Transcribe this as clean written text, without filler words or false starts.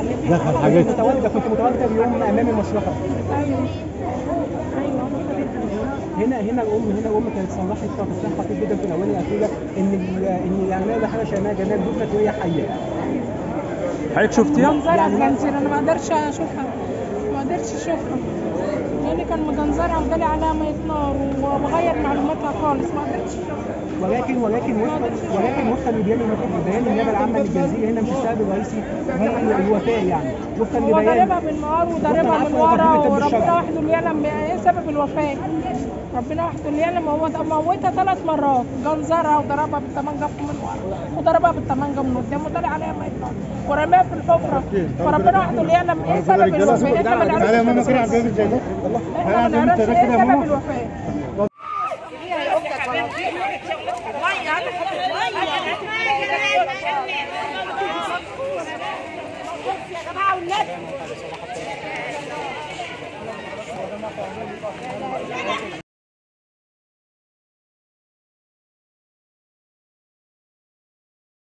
دخل حاجات كنت متواجده اليوم امام المشرحه. ايوه هنا الام كانت صرحت تصريح خطير جدا في الاونه الاخيره ان العمليه ده حاجه شيماء جمال دفنت وهي حيه. حضرتك شفتيها؟ منظرها مجنزر، انا ما قدرتش اشوفها، لان كان مجنزرها وجالي عليها ميه نار وغير معلوماتها خالص، ما قدرتش اشوفها. ولكن وفقا لبيان النيابه العامه للجزيره هنا مش السبب الرئيسي هو الوفاه، يعني وفقا هو لبيان ضاربها بالنار وضاربها من ورا، وربنا وحده اللي يعلم ايه سبب الوفاه. ربنا وحده اللي يعلم. هو موتها 3 مرات، جنزرها وضربها بالطمانجه من ورا وضربها بالطمانجه من قدام وطلع عليها ميه نار ورماها في الحفره. فربنا وحده اللي يعلم ايه سبب الوفاه. احنا ما نعرفش ايه سبب الوفاه. يا جماعه والنبي